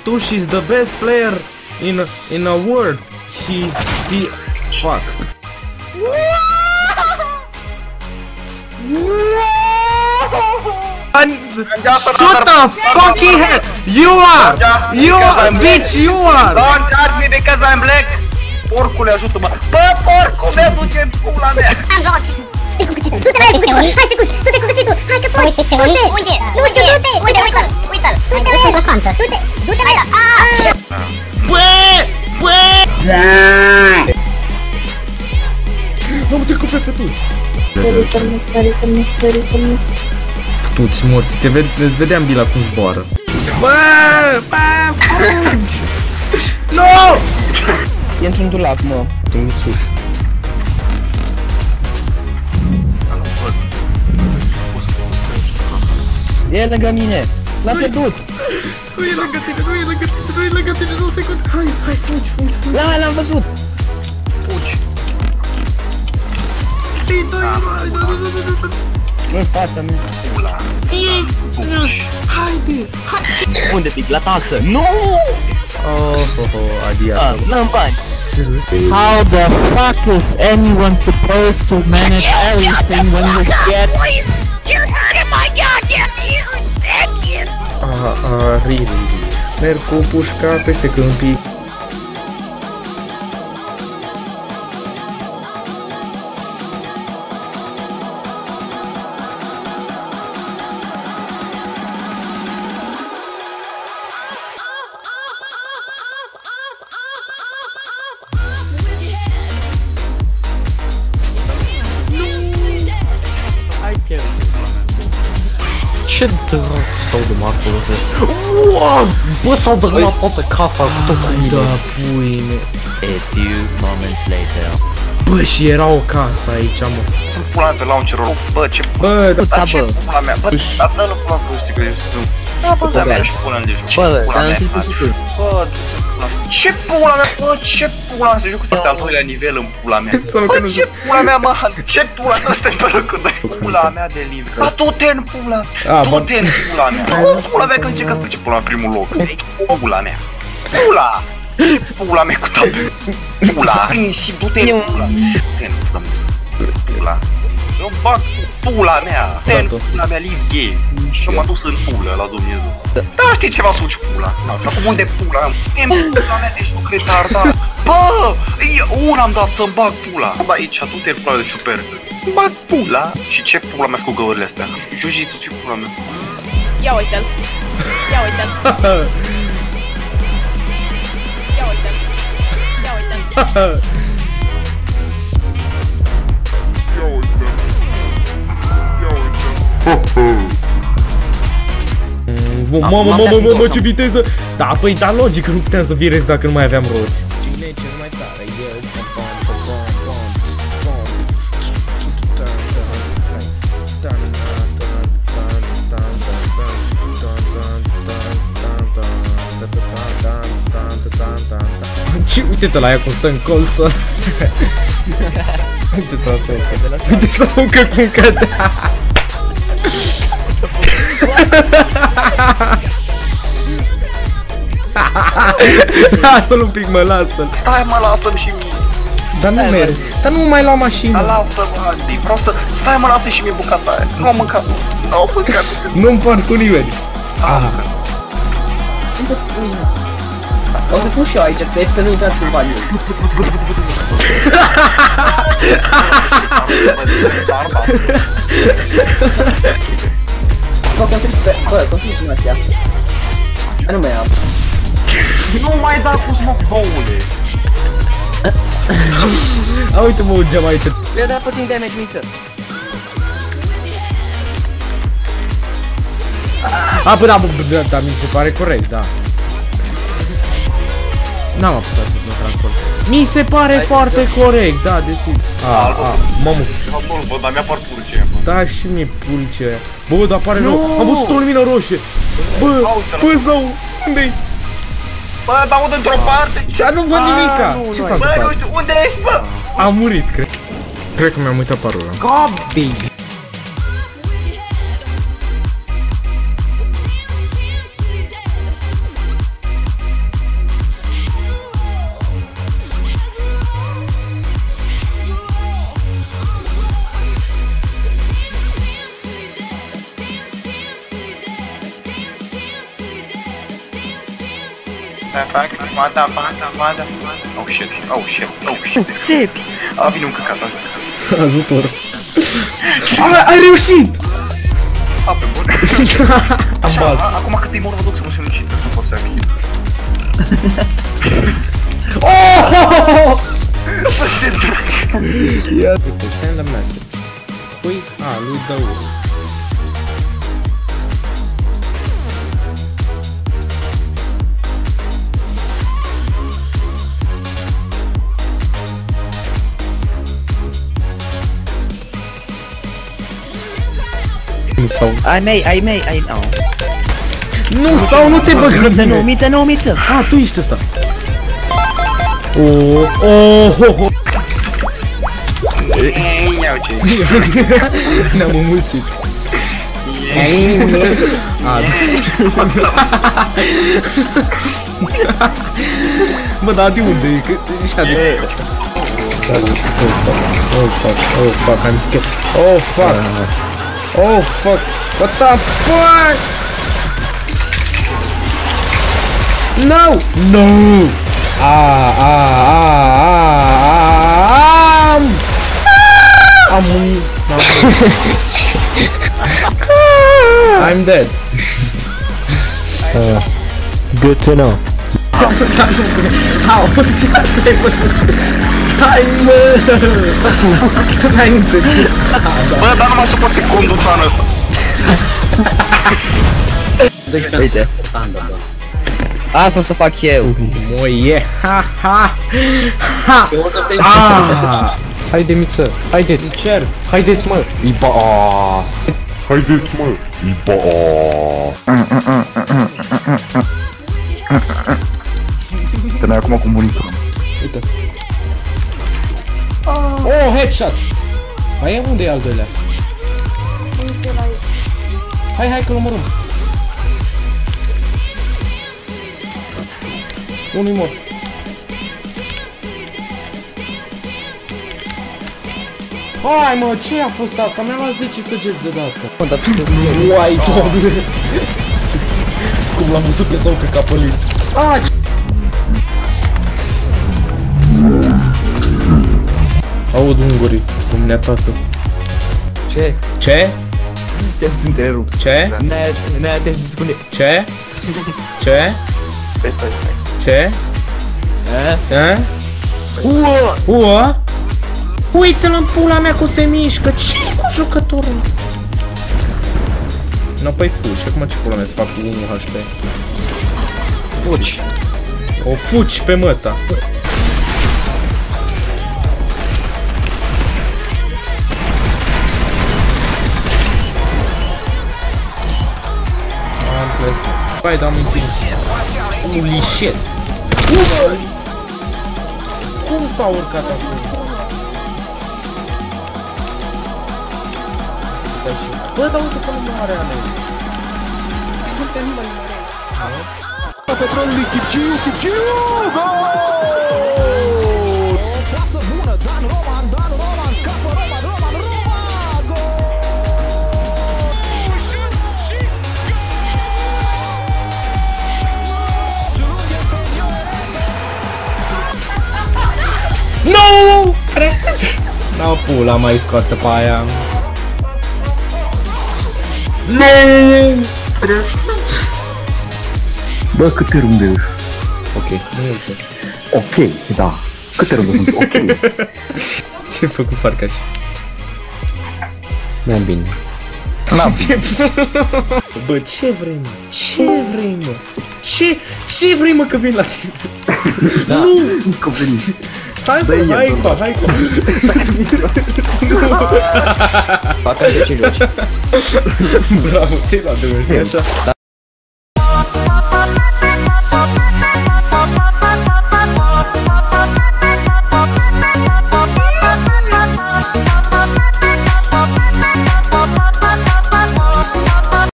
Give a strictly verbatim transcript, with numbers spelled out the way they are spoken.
Fetuș is the best player in in a world. He he fuck. Shut the fucking hell! You are! You are! Bitch, you are! Don't judge me because I'm black! Porcule, ajută-mă! Bă, porcule, du-te în pula mea! Du-te cu cuțitul, du-te mai repede, hai Secuș, du-te cu cuțitul, hai că poți, du-te! Unde? Nu știu, du-te! Uite, uite-l, uite-l! Du-te, du-te, du-te, mai! Bă! Bă! M-am trecut pe Fetuș! Futuți morți, te ved îți vedeam bila cum zboară. Bă! Bă! Fugi! Nu! E într-un dulap, mă. În sus. E lângă mine! L-a pierdut! Nu e lângă tine, nu e lângă tine, nu e lângă tine, nu secund. Hai, hai, fugi, fugi, fugi. Da, l-am văzut! Fugi! trei, doi, unu, hai, da, da, da, da, da. Nu-i fața mea. Pula! Fugi! Haide, hai! Unde pic? La taxă? Nu! Oh, oh, oh, adia. Ah, n-am bani! Serios? How the fuck is anyone supposed to manage everything when you get... You're out of my goddamn ears! Thank you! Ah, ah, really. Merg cu pușca peste câmpii. Ce dracu s-au dămat acolo? Bă, s-au dămat toată casa cu tot cu mine. Da, puine. A few moments later. Bă, și era o casă aici, mă. Sunt pula mea pe launcherul. Bă, ce Bă, da, dar ce pula mea? Bă, dar dă-l pula mea, știi că eu sunt. Da, bă, da, mea și pula în deci. Bă, dar nu știu. Bă, ce pula mea, bă, ce pula mea, să joc cu al doilea nivel în pula mea. Bă, ce pula mea, mă, ce pula mea, stai pe locul doi. Pula mea de live. Bă, du-te în pula, du-te în pula mea. Pula mea că încerc să plece pula în primul loc. Pula mea. Pula! Pula mea cu tot. Pula! Prinsip, du-te în pula. Du-te în pula mea. Pula. Eu bag pula mea. Du-te în pula mea, live game. Și m-am dus în pulă la Dumnezeu. Da, știi ceva, suci pula. Și acum unde pula mea? E pula mea, deci nu retardat. Bă! Una am dat să-mi bag pula. Bă, aici, du-te în pula de ciupercă. Bag pula. Și ce pula mea cu găurile astea? Jiu-jitsu și pula mea. Ia uite-l. Ia uite-l. Ia uite-l. Ia uite-l. Mamă, mamă, mamă, mamă, ce viteză! Da, păi, da, logic că nu puteam să virez dacă nu mai aveam roți. Cine e cel mai tare? Ce, uite-te la ea cum stă în colță. Uite-te la să uncă. Uite să uncă cum cădea. Lasă-l un pic, mă, lasă-l. Stai, mă, lasă-mi și mie. Dar nu merg. Dar nu mai lua mașina. Dar lasă-mă, Adi, vreau să... Stai, mă, lasă și mie bucata aia. Nu am mâncat. Nu am mâncat. Nu-mi par cu nimeni. Ah. O să pun și eu aici, trebuie să nu intrați cu banii. Bă, construi pe... Bă, construi prin astea. Nu mai am. Nu mai da cu smoke, boule. A, uite, mă, un geam aici. Le-a dat puțin damage miță. A, până, da, da, mi se pare corect, da. N-am apucat să mă transport. Mi se pare Hai foarte da. corect, da, desigur. A, a, mamă. Bă, dar mi-apar pulce. Da, și mie pulce. Bă, dar apare rău. Am văzut o lumină roșie. Bă, bă, zău, unde-i? Bă, dar unde într-o parte? Dar nu văd nimica. Ce s-a întâmplat? Bă, nu știu, unde ești, bă? Am murit, cred. Cred că mi-am uitat parola. Gabi! Fac, mata, mata, mata. Oh shit, oh shit, oh shit. Țepi! A, vine un căcat. Ajutor. A, ai reușit! A, pe bun. Am bază. Acum cât îi mor, mă duc să mă sinucid, să nu pot să achid. Oh! Bă, ce drag! Ia. Uite, send a message. Pui? A, lui dă ură. Sau... Ai mei, ai mei, ai... Oh. Nu, sau nu te băgă Miță, nu, miță, nu, miță. Ah, tu ești ăsta. Oh, oh, oh, oh. Iau ce. Ne-am înmulțit. Ah. Bă, dar de unde e? Că și de... Oh fuck, oh fuck, oh fuck, I'm scared. Oh fuck. Oh fuck! What the fuck? No! No! Ah, ah, ah, ah, ah, I'm, I'm dead. Uh, good to know. How? Stai, mă, stai, mă! Înainte. Bă, dar nu mai suport să conduc anul ăsta. Uite. Asta o să fac eu. Moie! Ha, ha! Ha! Ah! Haide, miță! Haideți! Cer! Haideți, mă! Iba! Haideți, mă! Iba! Că noi acum cu monitor. Uite! Oh, headshot! Mai e? Unde e al doilea? Hai, hai că-l omorâm! Unul-i mort! Hai, mă, ce a fost asta? Mi-am luat zece săgeți deodată. Mă, dar tu să-ți uai, doamne! Cum l-am văzut pe sau că capălit. Ah, ce... Aud ungurii, dumneatată. Ce? Ce? Te-ai să-ți întrerupt. Ce? Ne-ai te secunde. Ce? Ce? Ce? Ce? Uă! Uă? Uite-l în pula mea cum se mișcă. Ce-i cu jucătorul? No, păi fugi. Acum ce pula mea să fac cu unu H P? Fugi. O fugi pe măta. Hai, dau mințin. Holy shit! Cum s-a urcat acum? Bă, dar uite că nu moare alea. Uite, nu mă iurești. Petrolului Chipciu, Chipciu! Gol! Pasă bună, Dan Roman, Dan Roman, scapă Roman, Roman, Roman! Gol! No! N-au pula mai scoate pe aia. No! Bă, câte runde ești? Ok, multe. Ok, da. Câte runde sunt? Ok. Ce-ai făcut Farcaș? N-am bine. Ce... Bă, ce vrei, mă? Ce vrei, mă? Ce? Ce vrei, mă, că vin la tine? Da, nu! că veni. Hai, bă, hai, bă, hai, bă. Fac așa ce joci. Bravo, ți-ai luat de mult, așa? Da,